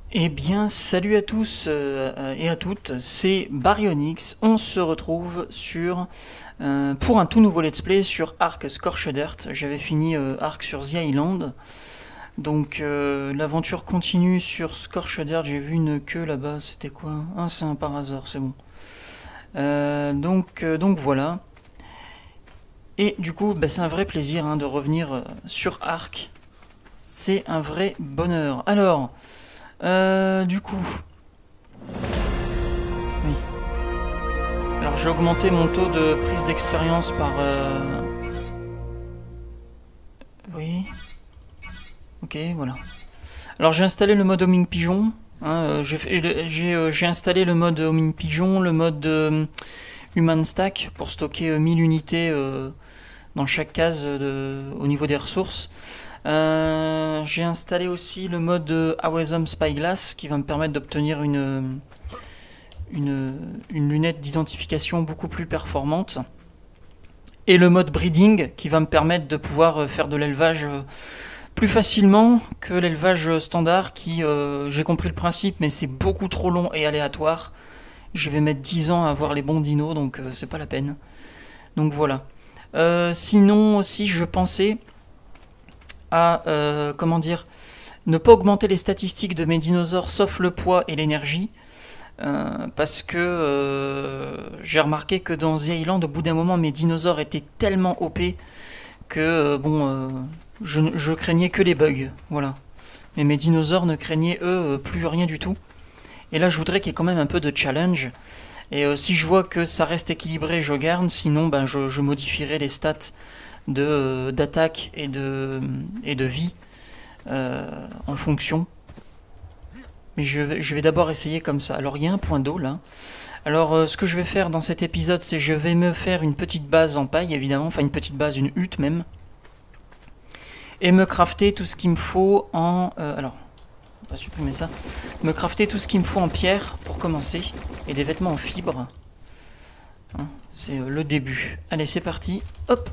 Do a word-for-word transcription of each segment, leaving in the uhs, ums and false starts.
Eh bien, salut à tous euh, et à toutes, c'est Baryonyx. On se retrouve sur euh, pour un tout nouveau let's play sur Ark Scorched Earth. J'avais fini euh, Ark sur The Island, donc euh, l'aventure continue sur Scorched Earth. J'ai vu une queue là-bas, c'était quoi? Ah, c'est un par hasard, c'est bon. Euh, donc, euh, donc voilà. Et du coup, bah, c'est un vrai plaisir hein, de revenir euh, sur Ark. C'est un vrai bonheur. Alors, euh, du coup. Oui. Alors j'ai augmenté mon taux de prise d'expérience par... Euh... Oui. Ok, voilà. Alors j'ai installé le mode homing pigeon. Hein, j'ai euh, installé le mode homing pigeon, le mode euh, human stack pour stocker euh, mille unités euh, dans chaque case de, au niveau des ressources. Euh, j'ai installé aussi le mode euh, Awesome Spyglass qui va me permettre d'obtenir une, une, une lunette d'identification beaucoup plus performante. Et le mode breeding qui va me permettre de pouvoir faire de l'élevage plus facilement que l'élevage standard qui, euh, j'ai compris le principe, mais c'est beaucoup trop long et aléatoire. Je vais mettre dix ans à avoir les bons dinos, donc euh, c'est pas la peine. Donc voilà. Euh, sinon aussi, je pensais à, euh, comment dire, ne pas augmenter les statistiques de mes dinosaures sauf le poids et l'énergie. Euh, parce que euh, j'ai remarqué que dans The Island, au bout d'un moment, mes dinosaures étaient tellement O P que euh, bon, euh, je, je craignais que les bugs, voilà. Mais mes dinosaures ne craignaient eux plus rien du tout. Et là, je voudrais qu'il y ait quand même un peu de challenge. Et euh, si je vois que ça reste équilibré, je garde. Sinon, ben, je, je modifierai les stats de euh, d'attaque et de et de vie euh, en fonction. Mais je vais, je vais d'abord essayer comme ça. Alors, il y a un point d'eau là. Alors, euh, ce que je vais faire dans cet épisode, c'est je vais me faire une petite base en paille, évidemment. Enfin, une petite base, une hutte même. Et me crafter tout ce qu'il me faut en... Euh, alors, on va supprimer ça. Me crafter tout ce qu'il me faut en pierre pour commencer. Et des vêtements en fibre. Hein, c'est euh, le début. Allez, c'est parti. Hop.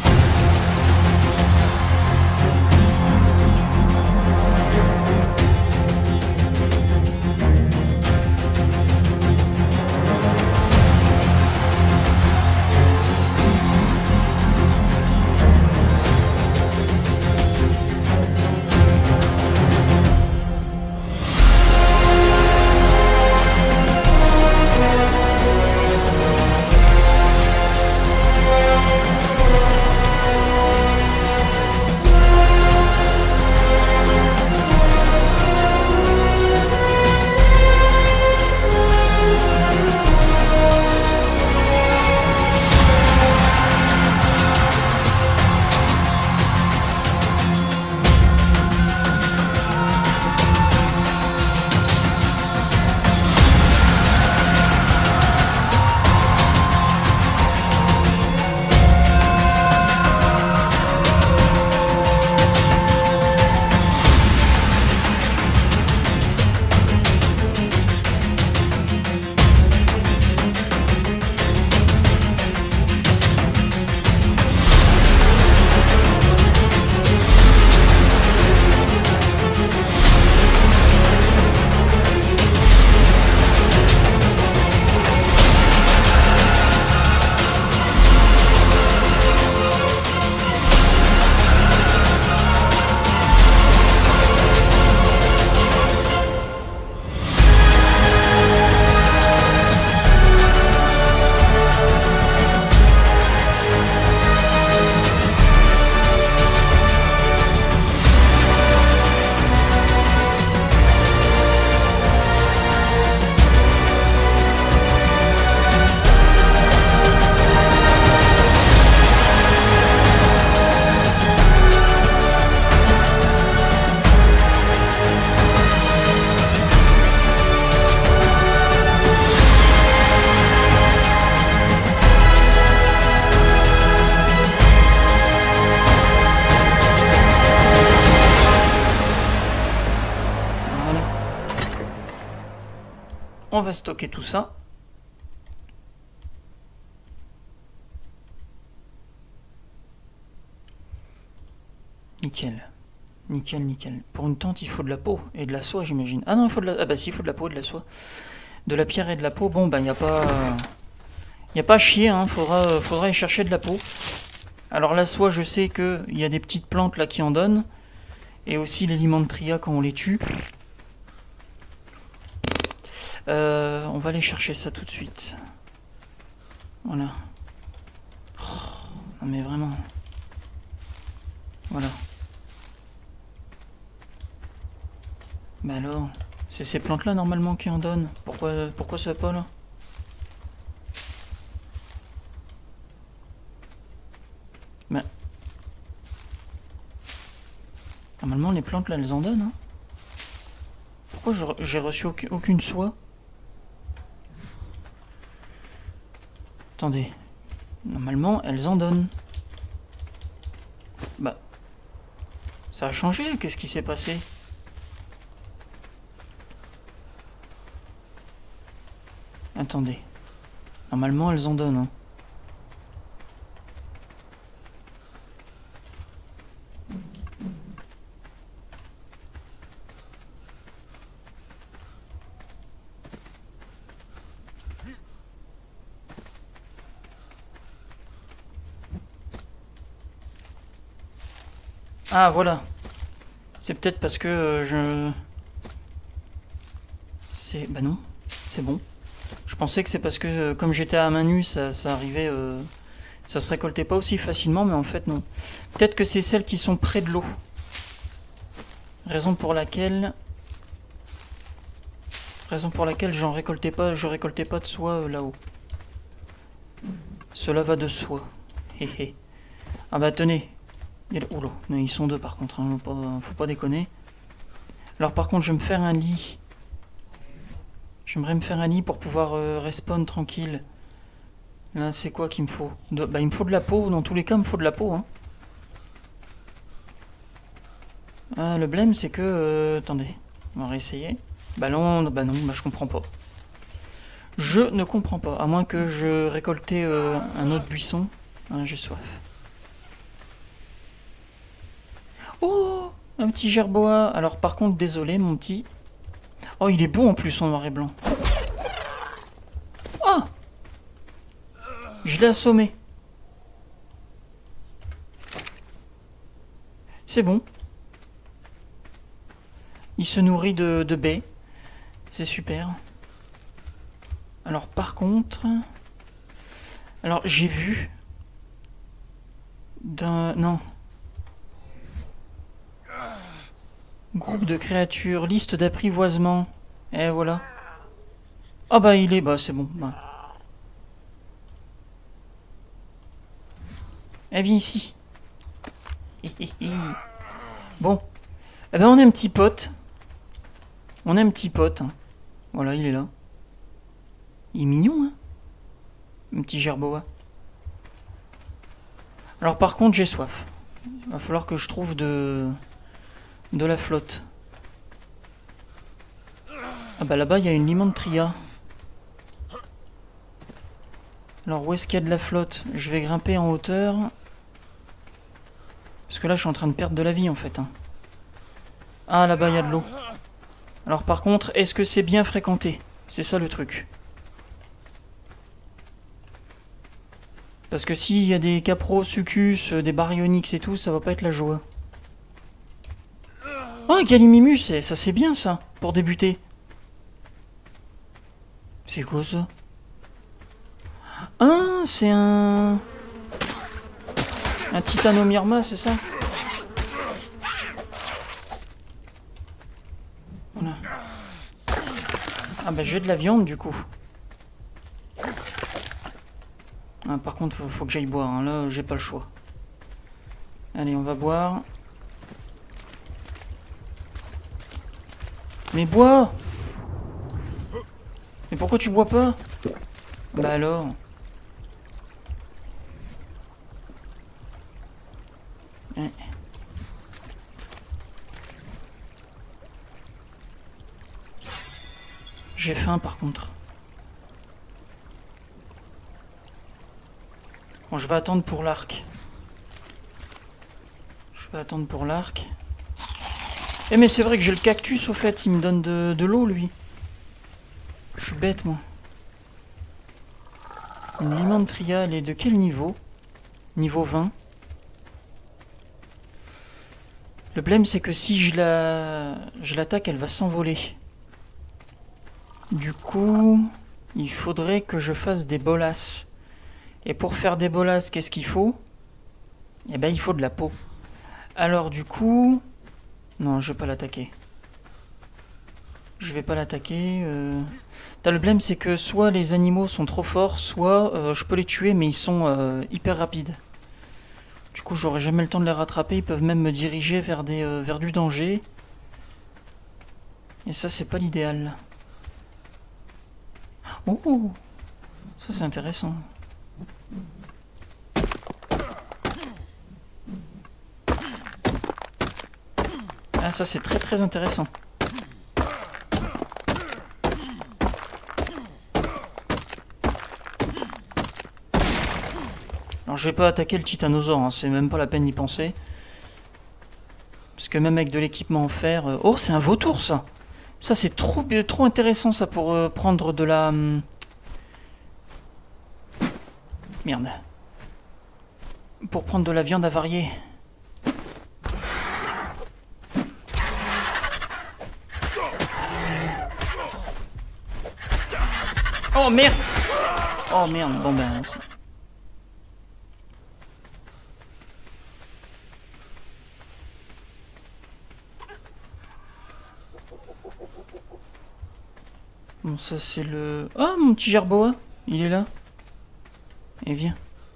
On va stocker tout ça. Nickel. Nickel, nickel. Pour une tente, il faut de la peau et de la soie, j'imagine. Ah non, il faut de la... Ah bah si, il faut de la peau et de la soie. De la pierre et de la peau. Bon, bah, il n'y a pas... Il n'y a pas à chier, hein. Faudra, faudra aller chercher de la peau. Alors la soie, je sais qu'il y a des petites plantes là qui en donnent. Et aussi les limantria quand on les tue. Euh, on va aller chercher ça tout de suite. Voilà. Oh, non mais vraiment. Voilà. Bah alors, c'est ces plantes-là normalement qui en donnent. Pourquoi, pourquoi ça va pas là? Bah. Normalement les plantes là elles en donnent. Hein. Pourquoi j'ai reçu aucune, aucune soie? Attendez. Normalement elles en donnent. Bah. Ça a changé, qu'est-ce qui s'est passé? Attendez. Normalement, elles en donnent. Hein. Ah, voilà. C'est peut-être parce que euh, je... C'est... Bah non, c'est bon. Je pensais que c'est parce que, euh, comme j'étais à main nue, ça, ça arrivait... Euh... Ça se récoltait pas aussi facilement, mais en fait, non. Peut-être que c'est celles qui sont près de l'eau. Raison pour laquelle... Raison pour laquelle j'en récoltais pas, je récoltais pas de soie euh, là-haut. Cela va de soi. Hé hé. Ah bah tenez. Il y a... Oula, non, ils sont deux par contre, hein, faut, pas... faut pas déconner. Alors par contre, je vais me faire un lit. J'aimerais me faire un lit pour pouvoir euh, respawn tranquille. Là, c'est quoi qu'il me faut? de... Bah, il me faut de la peau. Dans tous les cas, il me faut de la peau. Hein. Ah, le blême, c'est que... Euh... Attendez, on va réessayer. Bah non, bah non, bah je comprends pas. Je ne comprends pas. À moins que je récoltais euh, un autre buisson. Ah, j'ai soif. Oh, un petit gerboa. Alors par contre, désolé, mon petit... Oh, il est beau en plus en noir et blanc. Oh! Je l'ai assommé. C'est bon. Il se nourrit de, de baies. C'est super. Alors par contre... Alors j'ai vu... D'un... Non. Groupe de créatures, liste d'apprivoisement. Et voilà. Ah bah il est... Bah c'est bon. Bah. Elle vient ici. Bon. Eh ben on a un petit pote. On a un petit pote. Hein. Voilà, il est là. Il est mignon, hein. Un petit gerboa. Alors par contre, j'ai soif. Il va falloir que je trouve de... de la flotte. Ah bah là-bas, il y a une limantria. Alors où est-ce qu'il y a de la flotte? Je vais grimper en hauteur. Parce que là, je suis en train de perdre de la vie, en fait. Hein. Ah, là-bas, il y a de l'eau. Alors par contre, est-ce que c'est bien fréquenté? C'est ça le truc. Parce que s'il y a des capros, succus, des baryonyx et tout, ça va pas être la joie. Oh, Gallimimus, ça c'est bien ça, pour débuter. C'est quoi ça? Ah, c'est un... Un titanomyrma, c'est ça? Voilà. Ah bah j'ai de la viande du coup. Ah, par contre, faut, faut que j'aille boire, hein. Là j'ai pas le choix. Allez, on va boire. Mais bois! Mais pourquoi tu bois pas? Bah alors. Eh. J'ai faim par contre. Bon, je vais attendre pour l'arc. Je vais attendre pour l'arc. Eh mais c'est vrai que j'ai le cactus au fait, il me donne de, de l'eau lui. Je suis bête moi. Une limantria, elle est de quel niveau? Niveau vingt. Le problème c'est que si je la je l'attaque, elle va s'envoler. Du coup, il faudrait que je fasse des bolasses. Et pour faire des bolasses, qu'est-ce qu'il faut? Eh ben il faut de la peau. Alors du coup... Non, je vais pas l'attaquer. Je vais pas l'attaquer. Euh... T'as le problème, c'est que soit les animaux sont trop forts, soit euh, je peux les tuer, mais ils sont euh, hyper rapides. Du coup, j'aurai jamais le temps de les rattraper. Ils peuvent même me diriger vers, des, euh, vers du danger. Et ça, c'est pas l'idéal. Oh, ça c'est intéressant. Ah, ça c'est très très intéressant. Alors je vais pas attaquer le titanosaure, hein, c'est même pas la peine d'y penser. Parce que même avec de l'équipement en fer... Euh... Oh, c'est un vautour ça. Ça c'est trop, trop intéressant ça pour euh, prendre de la... Hum... Merde. Pour prendre de la viande avariée. Oh merde. Oh merde, bon ben... Bon, ça c'est le... Oh, mon petit gerboa, il est là. Et viens.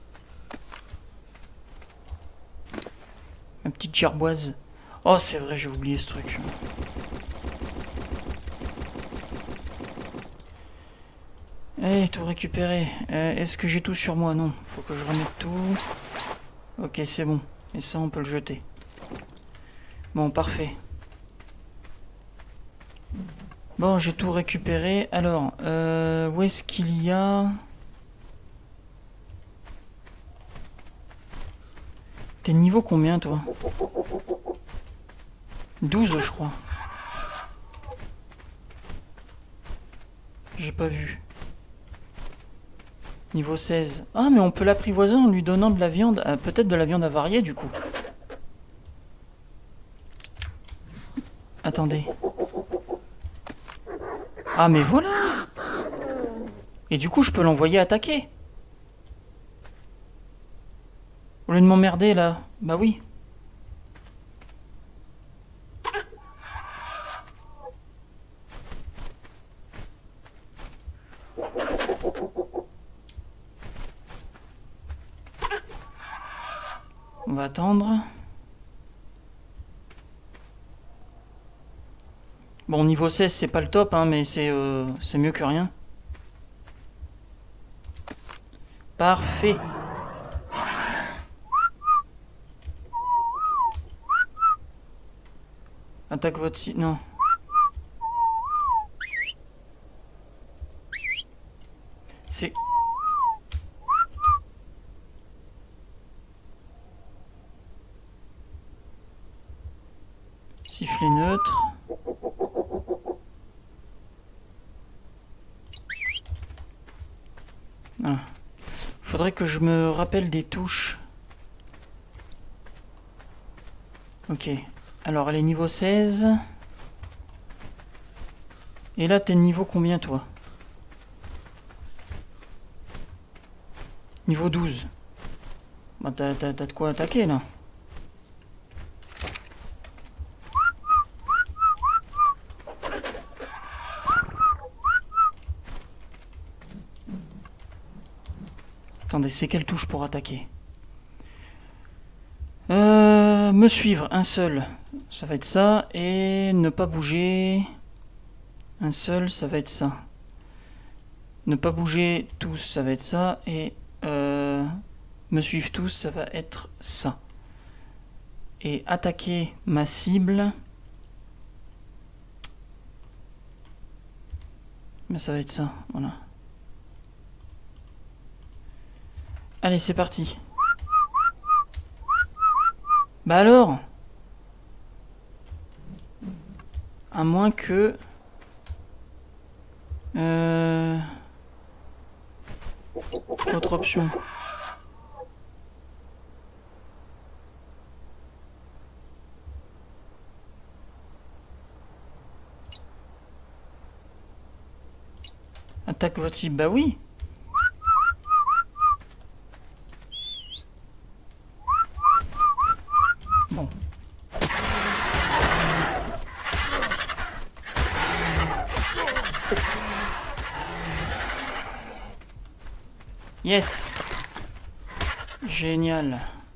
Ma petite gerboise. Oh, c'est vrai, j'ai oublié ce truc. Eh, tout récupéré. Euh, Est-ce que j'ai tout sur moi? Non, faut que je remette tout. Ok, c'est bon. Et ça, on peut le jeter. Bon, parfait. Bon, j'ai tout récupéré. Alors, euh, où est-ce qu'il y a... T'es niveau combien, toi? douze, je crois. J'ai pas vu. Niveau seize. Ah, mais on peut l'apprivoiser en lui donnant de la viande. Euh, Peut-être de la viande avariée, du coup. Attendez. Ah, mais voilà! Et du coup, je peux l'envoyer attaquer. Au lieu de m'emmerder, là. Bah oui. On va attendre. Bon, niveau seize, c'est pas le top, hein, mais c'est euh, c'est mieux que rien. Parfait. Attaque votre site. Non. C'est... Sifflet neutre. Voilà. Faudrait que je me rappelle des touches. Ok. Alors elle est niveau seize. Et là t'es niveau combien toi? Niveau douze. Bah t'as t'as de quoi attaquer là. Attendez, c'est quelle touche pour attaquer? Euh, me suivre, un seul. Ça va être ça. Et ne pas bouger. Un seul, ça va être ça. Ne pas bouger tous, ça va être ça. Et euh, me suivre tous, ça va être ça. Et attaquer ma cible. Mais ça va être ça, voilà. Allez, c'est parti. Bah alors? À moins que... Euh... Autre option. Attaque votre cible, bah oui. Bon. Yes. Génial.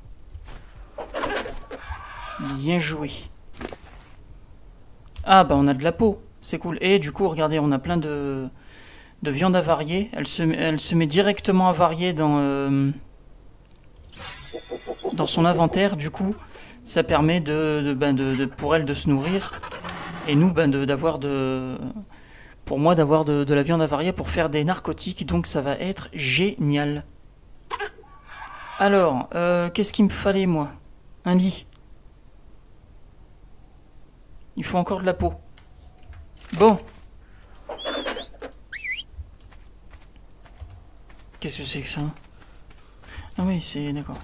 Bien joué. Ah bah on a de la peau. C'est cool. Et du coup, regardez, on a plein de... de viande avariée. Elle se, elle se met directement avariée dans, euh, dans son inventaire. Du coup, ça permet de, de, ben de, de, pour elle de se nourrir. Et nous, ben d'avoir de, de... Pour moi, d'avoir de, de la viande avariée pour faire des narcotiques. Donc ça va être génial. Alors, euh, qu'est-ce qu'il me fallait, moi? Un lit. Il faut encore de la peau. Bon. Qu'est-ce que c'est que ça? Ah oui, c'est... D'accord.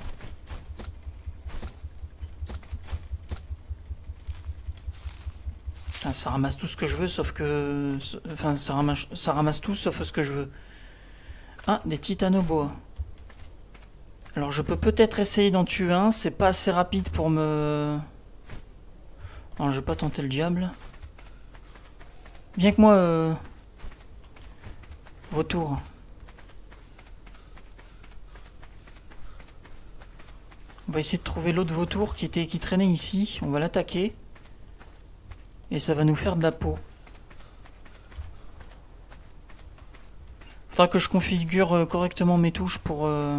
Ah, ça ramasse tout ce que je veux, sauf que... Enfin, ça ramasse, ça ramasse tout, sauf ce que je veux. Ah, des titanoboas. Alors, je peux peut-être essayer d'en tuer un. C'est pas assez rapide pour me... Non, je vais pas tenter le diable. Viens avec moi, euh... vautour. On va essayer de trouver l'autre vautour qui était qui traînait ici. On va l'attaquer. Et ça va nous faire de la peau. Faudra que je configure euh, correctement mes touches pour... Euh,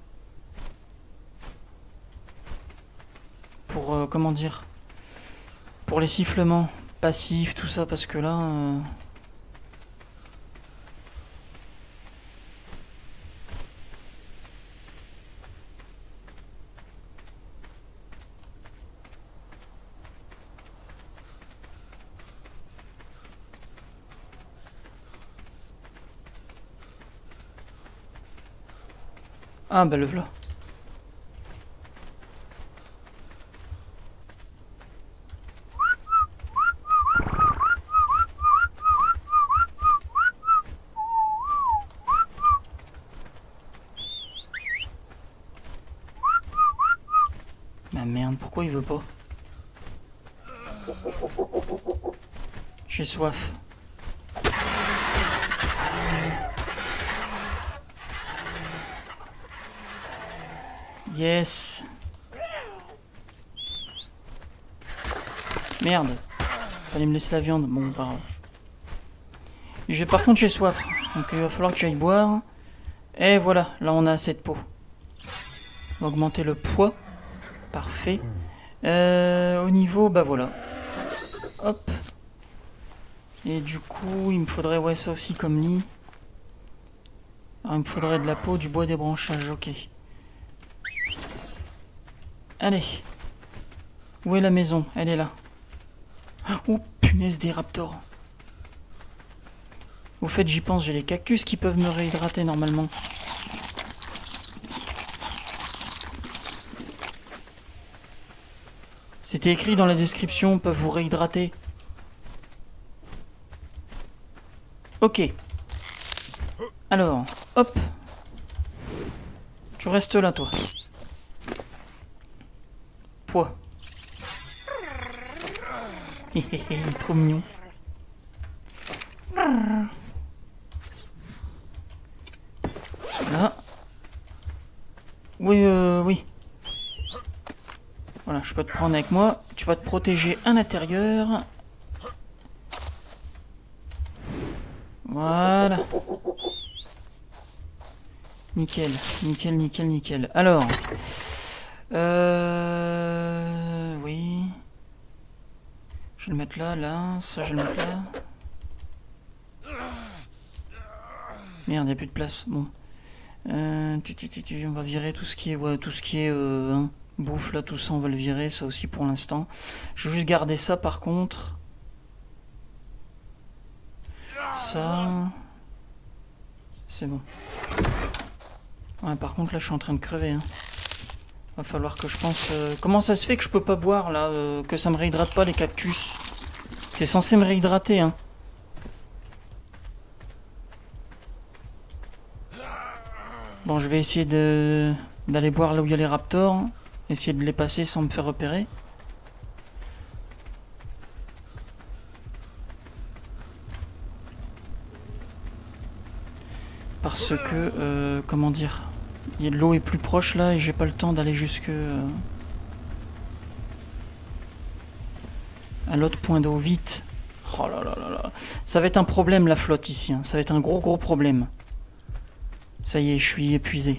pour... Euh, comment dire? Pour les sifflements passifs, tout ça, parce que là... Euh, Ah bah le voilà. Bah merde, pourquoi il veut pas? J'ai soif. Yes. Merde. Fallait me laisser la viande. Bon, pas grave. J'ai, par contre, j'ai soif. Donc il va falloir que j'aille boire. Et voilà, là on a assez de peau. On va augmenter le poids. Parfait. Euh, au niveau, bah voilà. Hop. Et du coup, il me faudrait, ouais, ça aussi comme lit. Alors, il me faudrait de la peau, du bois, des branchages, ok. Allez. Où est la maison? Elle est là. Oh, punaise des raptors. Au fait, j'y pense, j'ai les cactus qui peuvent me réhydrater normalement. C'était écrit dans la description, peuvent vous réhydrater. Ok. Alors, hop. Tu restes là, toi. Poids. Il est trop mignon. Là. Oui, euh, oui. Voilà, je peux te prendre avec moi. Tu vas te protéger à l'intérieur. Voilà. Nickel, nickel, nickel, nickel. Alors. Euh... Oui. Je vais le mettre là, là. Ça, je vais le mettre là. Merde, il n'y a plus de place. Bon. Euh, tu, tu, tu, tu, on va virer tout ce qui est... Ouais, tout ce qui est... Euh, hein, bouffe, là, tout ça, on va le virer. Ça aussi, pour l'instant. Je vais juste garder ça, par contre. ça. C'est bon. Ouais, par contre, là, je suis en train de crever. Hein. Va falloir que je pense... Euh... Comment ça se fait que je peux pas boire, là euh, que ça me réhydrate pas, les cactus? C'est censé me réhydrater, hein. Bon, je vais essayer de d'aller boire là où il y a les raptors. Essayer de les passer sans me faire repérer. Parce que, euh, comment dire, l'eau est plus proche là et j'ai pas le temps d'aller jusque euh, à l'autre point d'eau. Vite. Oh là là là là. Ça va être un problème la flotte ici. Hein. Ça va être un gros gros problème. Ça y est, je suis épuisé.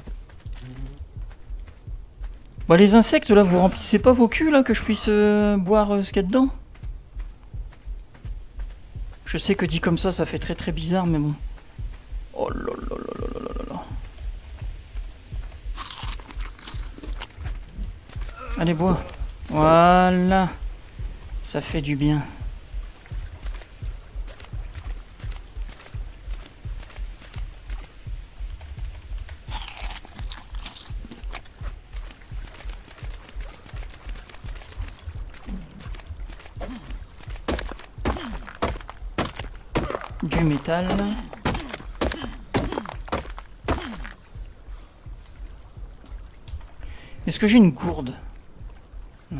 Bah les insectes là, vous remplissez pas vos culs là que je puisse euh, boire euh, ce qu'il y a dedans? Je sais que dit comme ça, ça fait très très bizarre, mais bon. Oh là là là là là là là. Allez, bois. Voilà. Ça fait du bien. Du métal. Est-ce que j'ai une gourde? Non.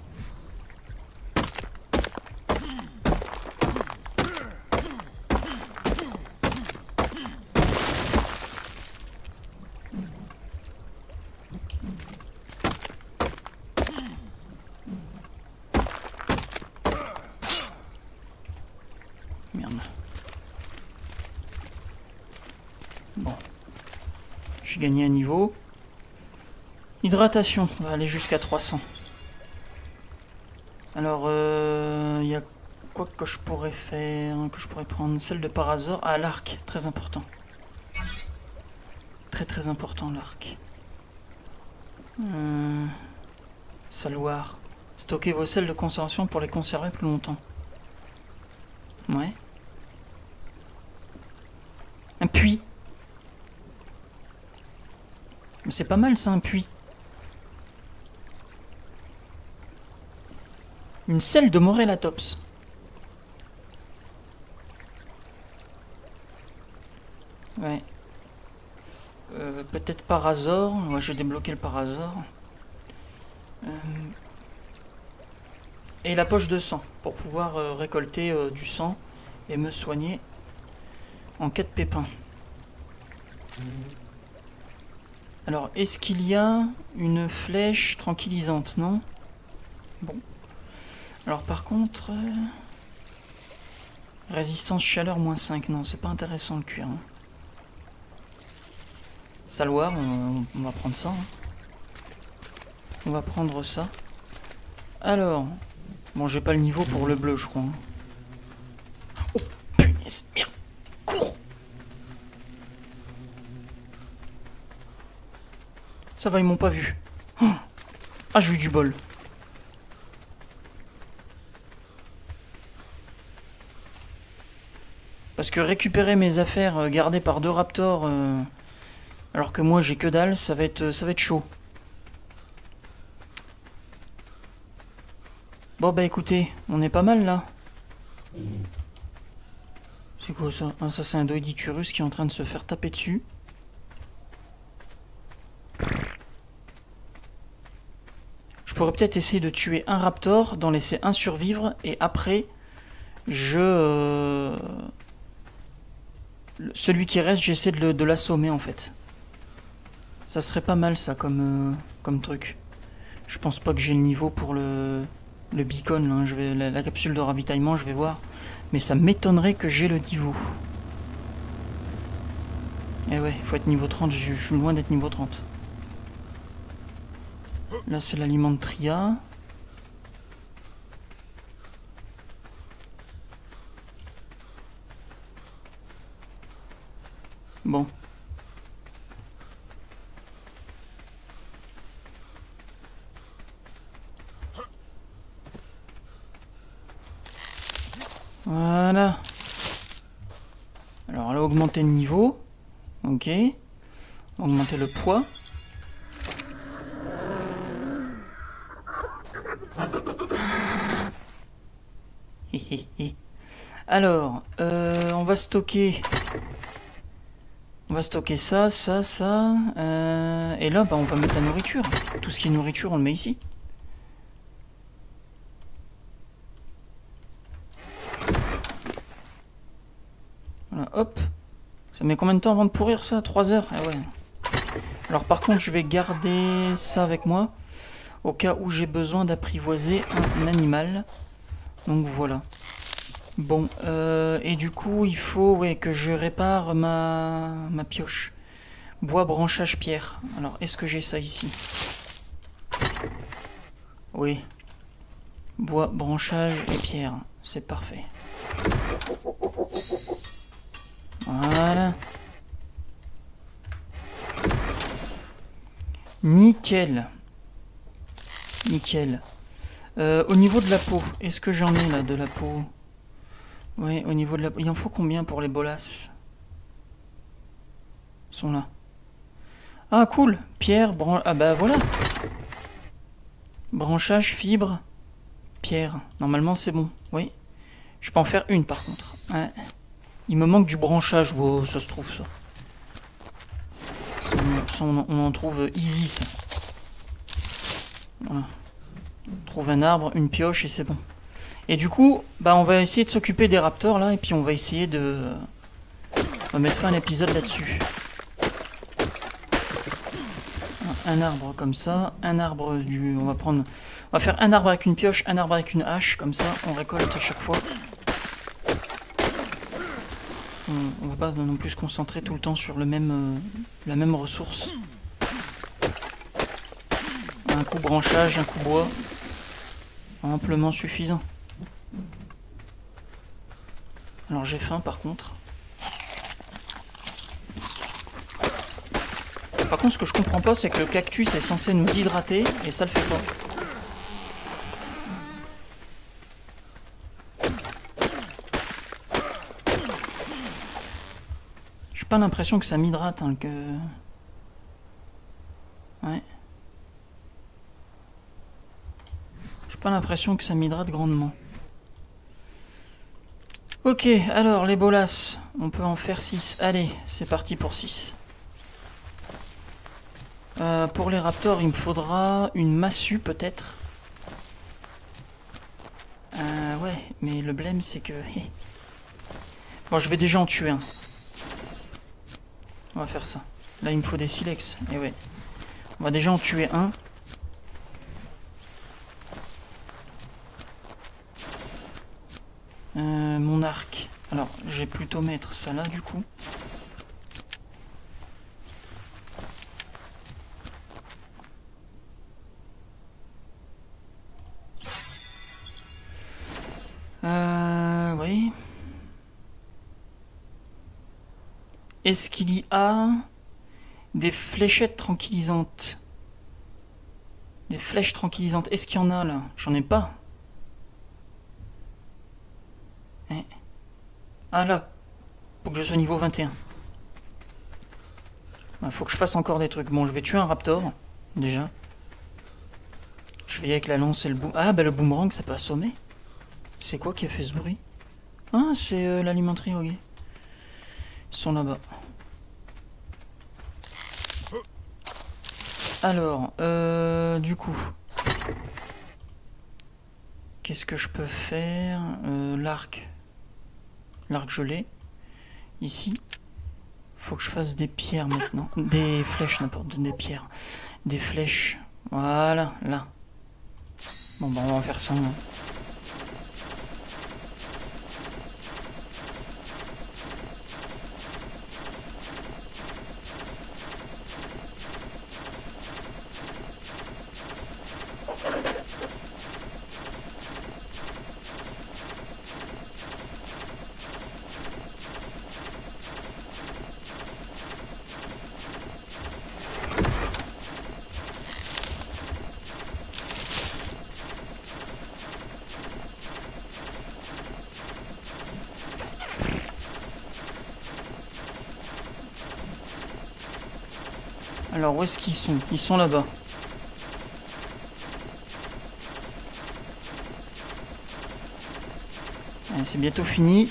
Merde. Bon. J'ai gagné un niveau. Hydratation, on va aller jusqu'à trois cents. Alors, il euh, y a quoi que je pourrais faire, que je pourrais prendre? Celle de Parazor. Ah, l'arc, très important. Très très important, l'arc. Euh, Saloir. Stockez vos sels de conservation pour les conserver plus longtemps. Ouais. Un puits. Mais c'est pas mal ça, un puits. Une selle de Morellatops. Ouais. Euh, Peut-être Parazor. Ouais, je vais débloquer le Parazor. Euh... Et la poche de sang. Pour pouvoir euh, récolter euh, du sang et me soigner en cas de pépin. Alors, est-ce qu'il y a une flèche tranquillisante? Non? Bon. Alors par contre... Euh... Résistance chaleur moins cinq. Non, c'est pas intéressant le cuir. Hein. Saloir, on, on va prendre ça. Hein. On va prendre ça. Alors... Bon, j'ai pas le niveau pour le bleu, je crois. Hein. Oh, punaise, merde. Cours. Ça va, ils m'ont pas vu. Oh. Ah, j'ai eu du bol. Parce que récupérer mes affaires euh, gardées par deux raptors, euh, alors que moi j'ai que dalle, ça va être, ça va être chaud. Bon bah écoutez, on est pas mal là. C'est quoi ça? Ah, ça c'est un Doedicurus qui est en train de se faire taper dessus. Je pourrais peut-être essayer de tuer un raptor, d'en laisser un survivre, et après, je... Euh, celui qui reste, j'essaie de, de l'assommer en fait. Ça serait pas mal ça comme, euh, comme truc. Je pense pas que j'ai le niveau pour le, le beacon, là. Je vais, la, la capsule de ravitaillement, je vais voir. Mais ça m'étonnerait que j'ai le niveau. Eh ouais, il faut être niveau trente, je, je suis loin d'être niveau trente. Là c'est l'aliment de Tria. Bon. Voilà. Alors là, augmenter le niveau. Ok. Augmenter le poids. Alors, euh, on va stocker... On va stocker ça, ça, ça. Euh, et là, bah, on va mettre la nourriture. Tout ce qui est nourriture, on le met ici. Voilà, hop. Ça met combien de temps avant de pourrir ça? trois heures? Ah ouais. Alors par contre, je vais garder ça avec moi. Au cas où j'ai besoin d'apprivoiser un animal. Donc voilà. Bon, euh, et du coup, il faut ouais, que je répare ma, ma pioche. Bois, branchage, pierre. Alors, est-ce que j'ai ça ici? Oui. Bois, branchage et pierre. C'est parfait. Voilà. Nickel. Nickel. Euh, au niveau de la peau, est-ce que j'en ai là de la peau? Oui, au niveau de la peau. Il en faut combien pour les bolasses? Ils sont là. Ah, cool. Pierre, bran... Ah bah voilà. Branchage, fibre, pierre. Normalement, c'est bon. Oui. Je peux en faire une, par contre. Ouais. Il me manque du branchage. Wow, ça se trouve, ça. ça, on, ça on, on en trouve easy, ça. Voilà. On trouve un arbre, une pioche, et c'est bon. Et du coup, bah, on va essayer de s'occuper des raptors, là, et puis on va essayer de... On va mettre fin à l'épisode là-dessus. Un arbre comme ça, un arbre du... On va prendre... On va faire un arbre avec une pioche, un arbre avec une hache, comme ça, on récolte à chaque fois. On, on va pas non plus se concentrer tout le temps sur le même, euh, la même ressource. Un coup branchage, un coup bois. Amplement suffisant. Alors j'ai faim par contre. Par contre ce que je comprends pas c'est que le cactus est censé nous hydrater et ça le fait pas. J'ai pas l'impression que ça m'hydrate hein, que... Ouais. J'ai pas l'impression que ça m'hydrate grandement. Ok, alors les bolasses, on peut en faire six. Allez, c'est parti pour six. Euh, pour les raptors, il me faudra une massue peut-être. Euh, ouais, mais le blême c'est que... Bon, je vais déjà en tuer un. On va faire ça. Là, il me faut des silex. Et ouais. On va déjà en tuer un. Euh, mon arc. Alors, je vais plutôt mettre ça là, du coup. Euh, oui. Est-ce qu'il y a des fléchettes tranquillisantes? Des flèches tranquillisantes. Est-ce qu'il y en a, là? J'en ai pas. Eh. Ah, là. Faut que je sois niveau vingt et un. Il faut que je fasse encore des trucs. Bon, je vais tuer un raptor, déjà. Je vais y aller avec la lance et le boom. Ah, bah le boomerang, ça peut assommer. C'est quoi qui a fait ce bruit? Ah, c'est euh, l'alimenterie, ok. Ils sont là-bas. Alors, euh, du coup... Qu'est-ce que je peux faire? euh, L'arc. L'arc gelé. Ici. Faut que je fasse des pierres maintenant. Des flèches, n'importe, des pierres. Des flèches. Voilà, là. Bon, bah, on va faire ça. Hein. Alors, où est-ce qu'ils sont? Ils sont là-bas. C'est bientôt fini.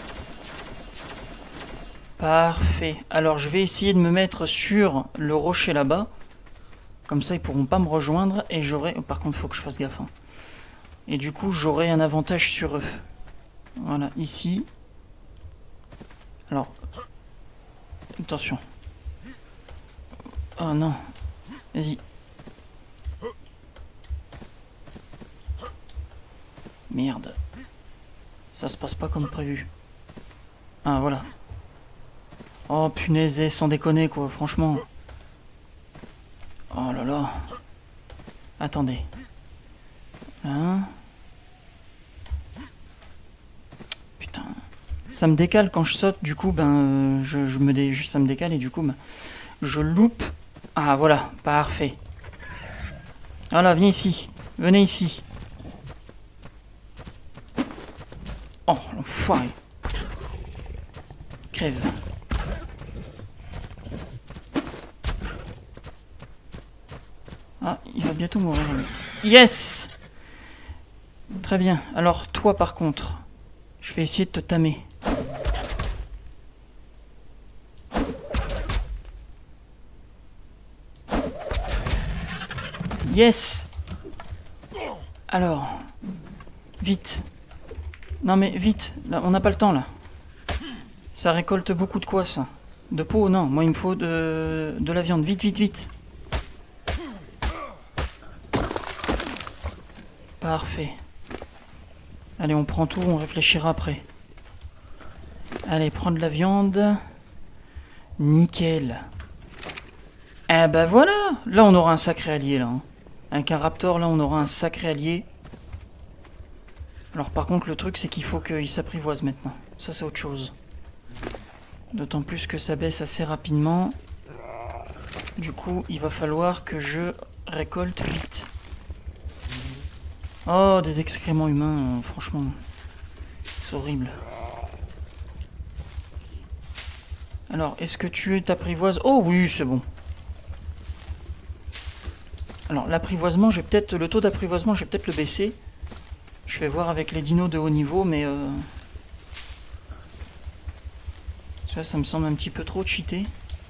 Parfait. Alors, je vais essayer de me mettre sur le rocher là-bas. Comme ça, ils pourront pas me rejoindre. Et j'aurai... Oh, par contre, il faut que je fasse gaffe. Hein. Et du coup, j'aurai un avantage sur eux. Voilà, ici. Alors... Attention. Oh non. Vas-y. Merde. Ça se passe pas comme prévu. Ah, voilà. Oh, punaise, sans déconner, quoi, franchement. Oh là là. Attendez. Là. Putain. Ça me décale quand je saute, du coup, ben, euh, je, je me dé... ça me décale et du coup, ben, je loupe. Ah, voilà, parfait. Voilà, viens ici. Venez ici. Oh, l'enfoiré. Crève. Ah, il va bientôt mourir, lui. Yes! Très bien. Alors, toi, par contre, je vais essayer de te tamer. Yes! Alors, vite. Non mais vite, là, on n'a pas le temps là. Ça récolte beaucoup de quoi ça? De peau? Non, moi il me faut de, de la viande. Vite, vite, vite. Parfait. Allez, on prend tout, on réfléchira après. Allez, prendre de la viande. Nickel. Eh ben voilà. Là on aura un sacré allié là. Hein. Avec un raptor là on aura un sacré allié. Alors par contre le truc c'est qu'il faut qu'il s'apprivoise maintenant. Ça c'est autre chose. D'autant plus que ça baisse assez rapidement. Du coup il va falloir que je récolte vite. Oh des excréments humains, euh, franchement. C'est horrible. Alors est-ce que tu t'apprivoises? Oh oui c'est bon. Alors l'apprivoisement, je vais peut-être le taux d'apprivoisement, je vais peut-être le baisser. Je vais voir avec les dinos de haut niveau, mais euh... ça, ça me semble un petit peu trop cheaté.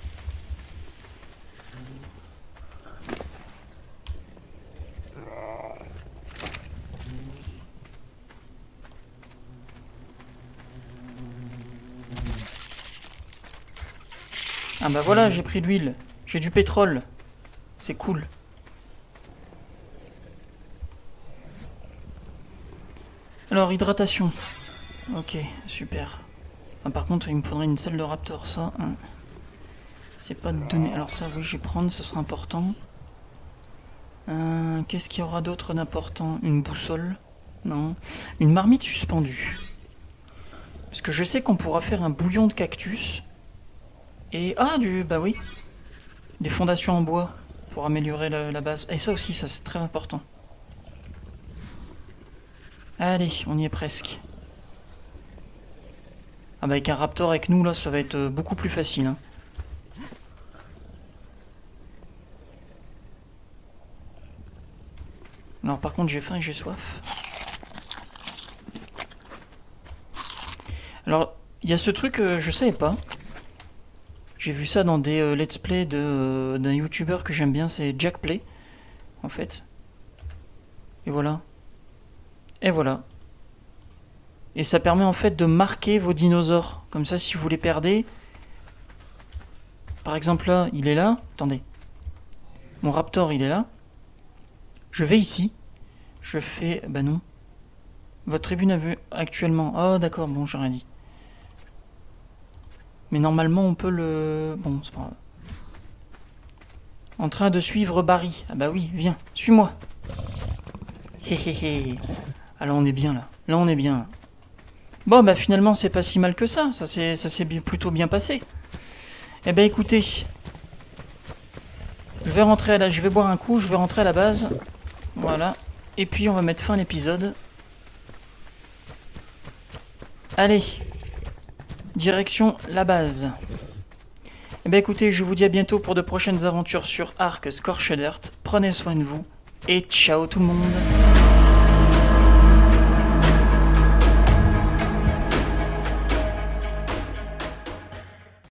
Ah bah voilà, j'ai pris de l'huile, j'ai du pétrole, c'est cool. Alors, hydratation. Ok, super. Ah, par contre, il me faudrait une selle de raptor, ça. Hein. C'est pas donné. Alors ça, oui, je vais prendre, ce sera important. Euh, Qu'est-ce qu'il y aura d'autre d'important? Une boussole? Non. Une marmite suspendue. Parce que je sais qu'on pourra faire un bouillon de cactus. Et... Ah, du... Bah oui. Des fondations en bois pour améliorer la, la base. Et ça aussi, ça c'est très important. Allez, on y est presque. Ah bah avec un raptor avec nous, là, ça va être beaucoup plus facile. Hein. Alors par contre, j'ai faim et j'ai soif. Alors, il y a ce truc, euh, je savais pas. J'ai vu ça dans des euh, let's play de, euh, d'un youtubeur que j'aime bien, c'est Jack Play, en fait. Et voilà. Et voilà. Et ça permet en fait de marquer vos dinosaures. Comme ça, si vous les perdez... Par exemple là, il est là. Attendez. Mon raptor, il est là. Je vais ici. Je fais... Bah non. Votre tribune a vu actuellement... Oh d'accord, bon, j'ai rien dit. Mais normalement, on peut le... Bon, c'est pas grave. En train de suivre Barry. Ah bah oui, viens, suis-moi. Hé hé hé. Alors on est bien là. Là, on est bien là. Bon, bah finalement, c'est pas si mal que ça. Ça s'est ça s'est plutôt bien passé. Eh ben, écoutez. Je vais rentrer à la... Je vais boire un coup, je vais rentrer à la base. Voilà. Et puis, on va mettre fin à l'épisode. Allez. Direction la base. Eh bien écoutez, je vous dis à bientôt pour de prochaines aventures sur Ark Scorched Earth. Prenez soin de vous et ciao tout le monde.